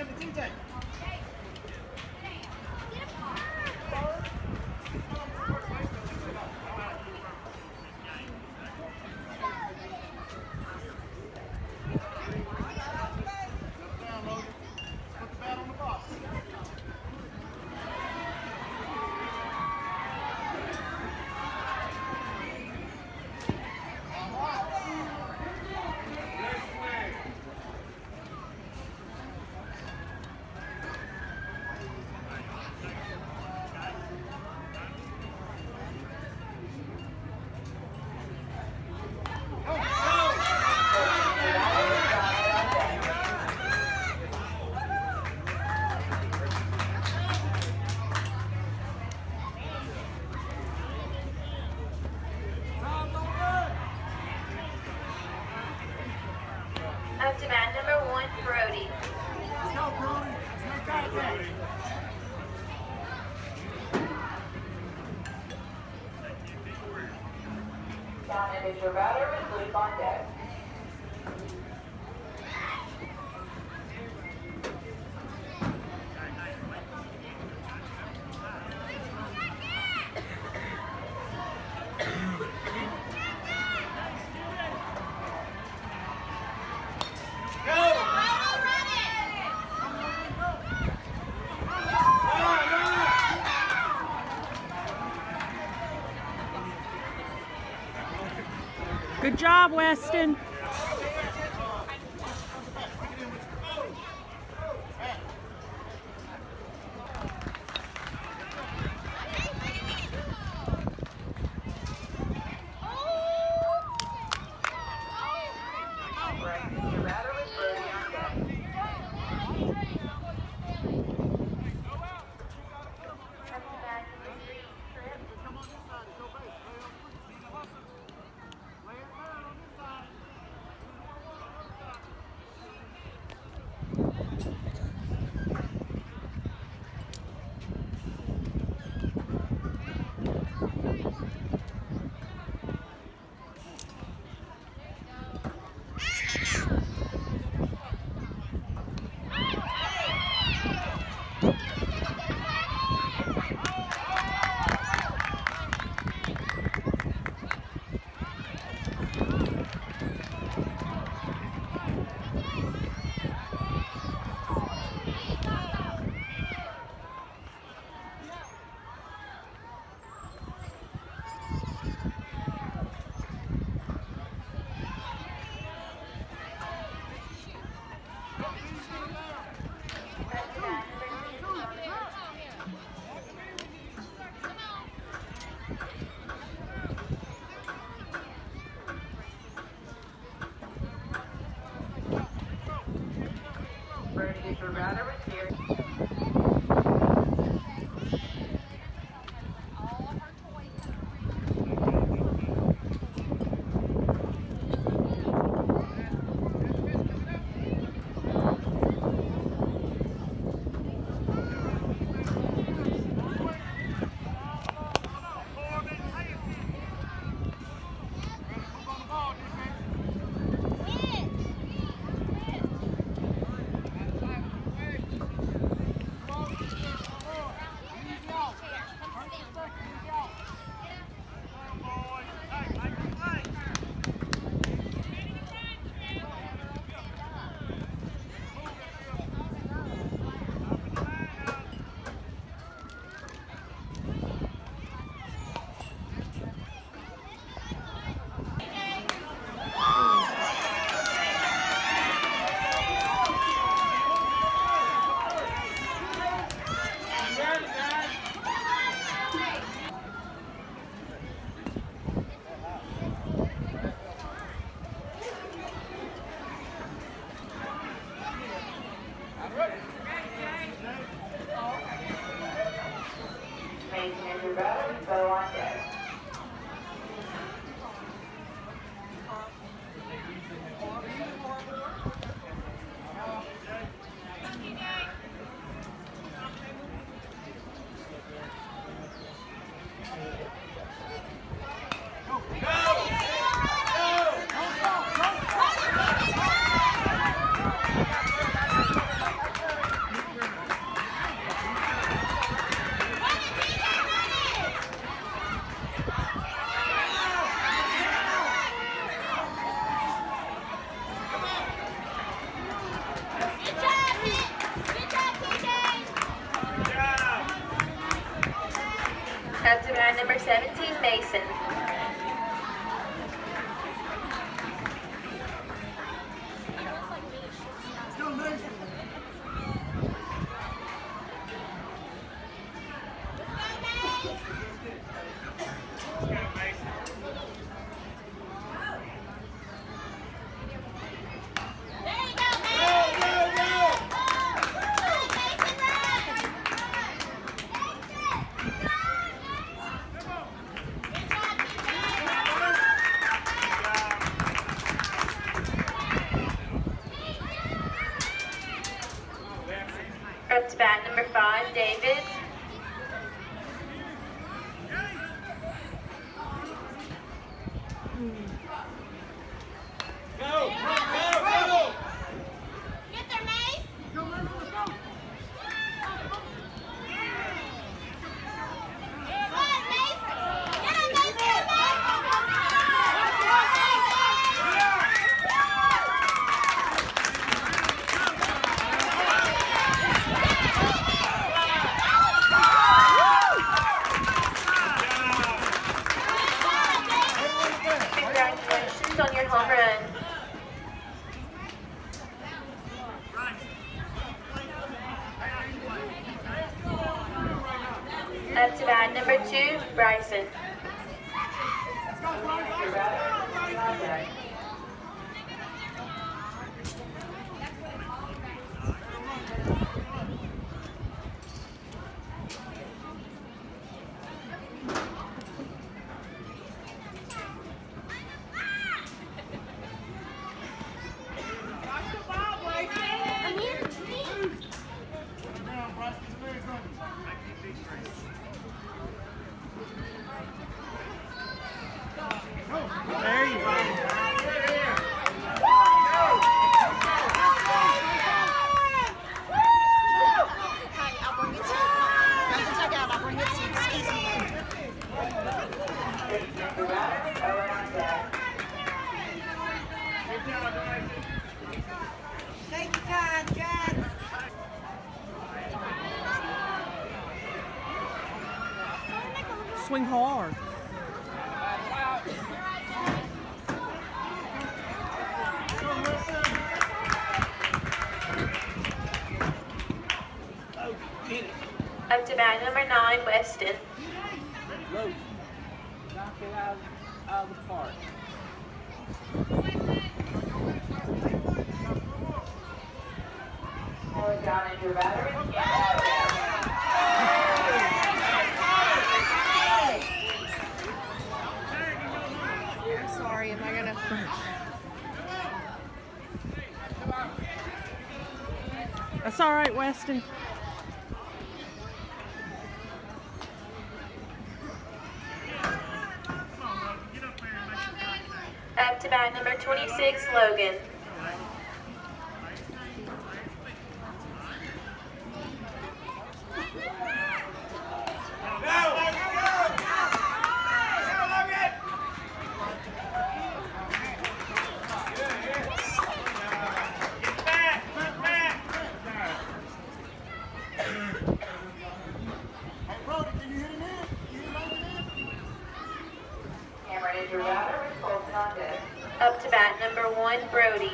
Up to bat number 1, Brody. Let's go, Brody. Let's go, contact. Down is your batter with Luke on deck. Good job, Weston. Up to bat number 5, David. Get there, Mace! Go, let's go! Congratulations on your home run. Up to bat number 2, Bryson. There you go. I'll bring it to you. Got the dugout, I'll bring it to you. Excuse me. Take your time, Jack. Swing hard. Up to bat number 9, Weston. Low. Knock it out of the park. Down into your battery. I'm sorry, am I gonna... That's all right, Weston. Up to bat number 26, Logan. Up to bat number 1, Brody.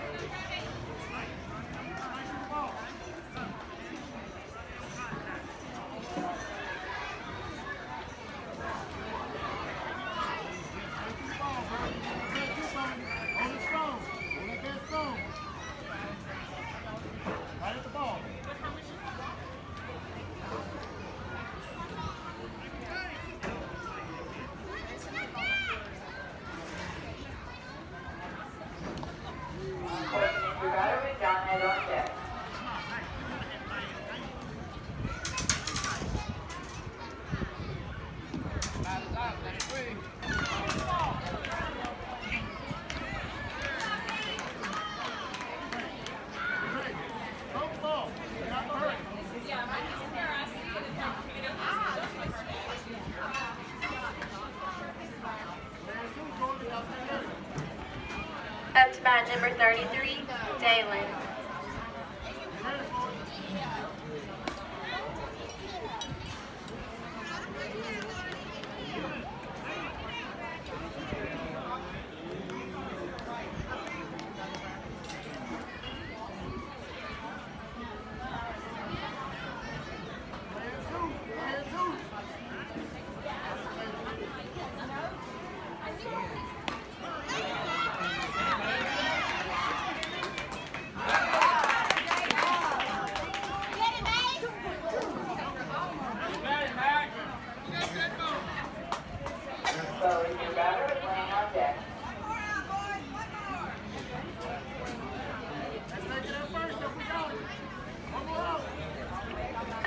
Up to bat number 33, Dalen.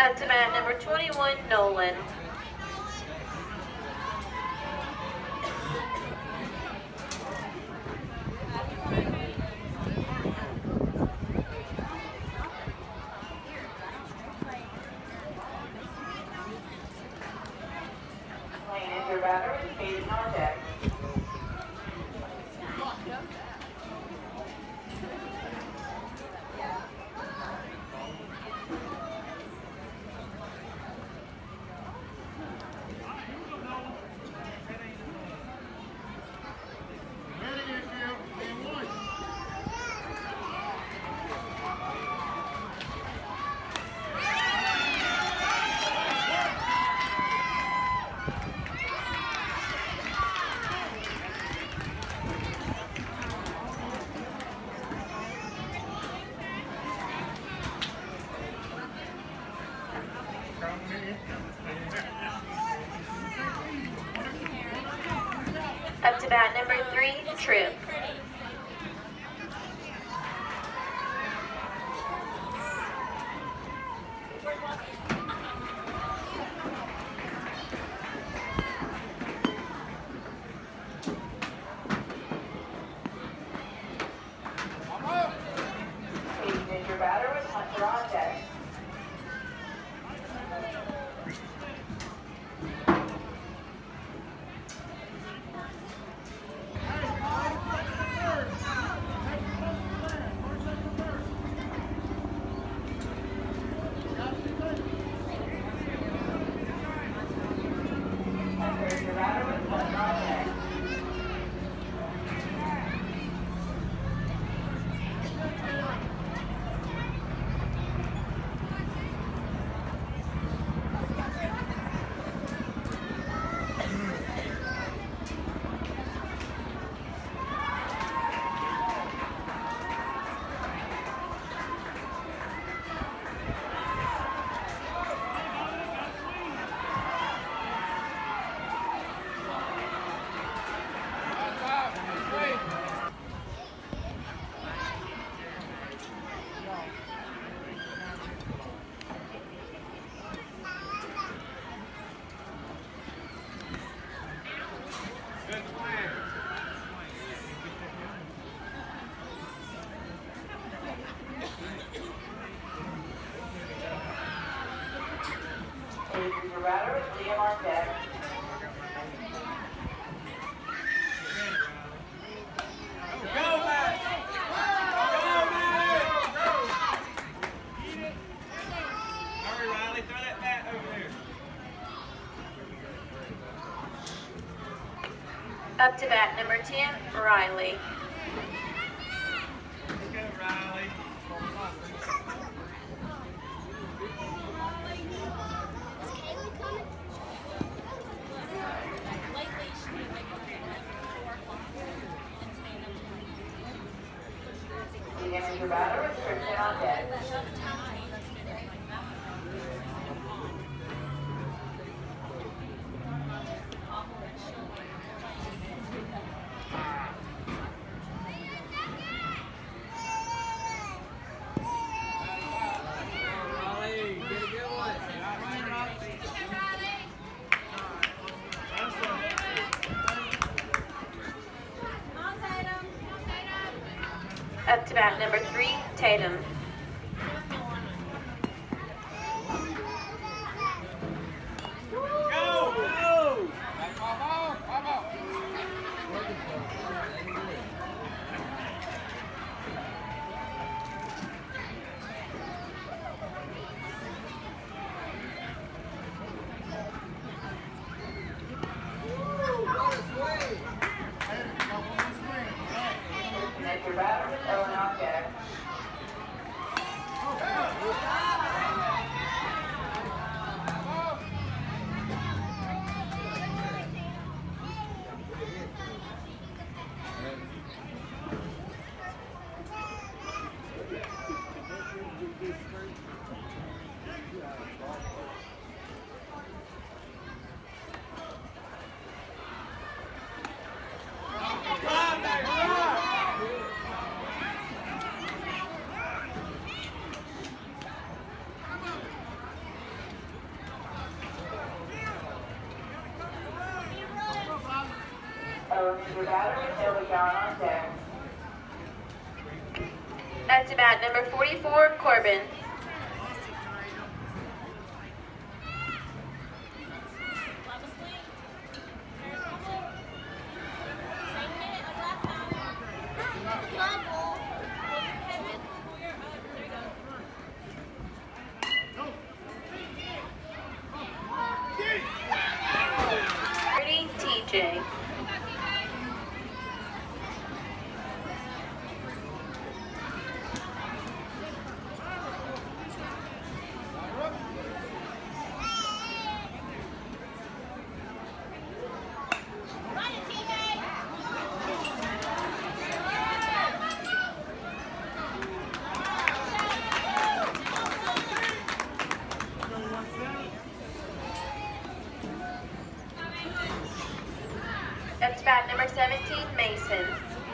Up to bat number 21, Nolan. Lane is your batter, speed on deck. Up to bat number 3, Troop. Speed is your batter with Hunter on deck. Hunter is your batter with Hunter on deck. Speed is your batter with Liam on deck. Hurry, Riley, throw that bat over there. Up to bat number 10, Riley. Let's go, Riley. Liam is your batter with Tristan on deck. Riley, get a good one. Up to bat number 3, Tatum. Go! Go! Liam is your batter with Owen on deck. to your battery, they'll be down on deck. That's about number 44, Corbin. TJ. That's bat number 17, Mason.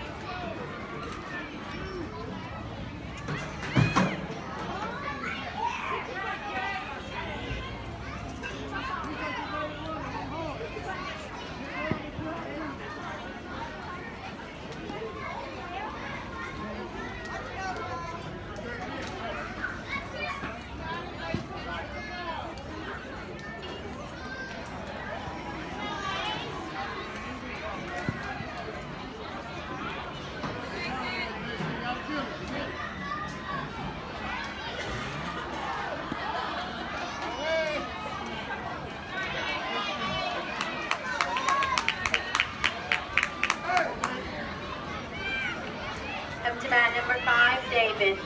Up to bat number 5, David.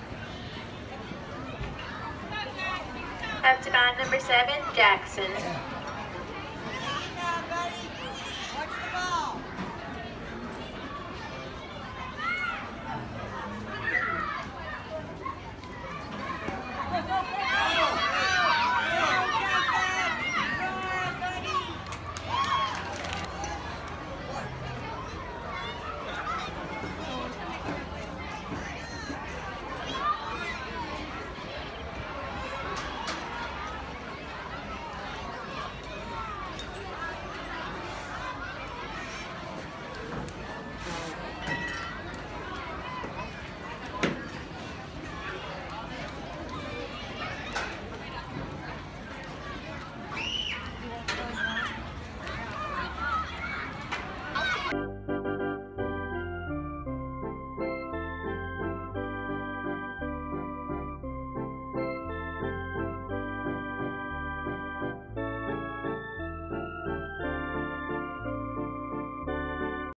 Up to bat number 7, Jackson.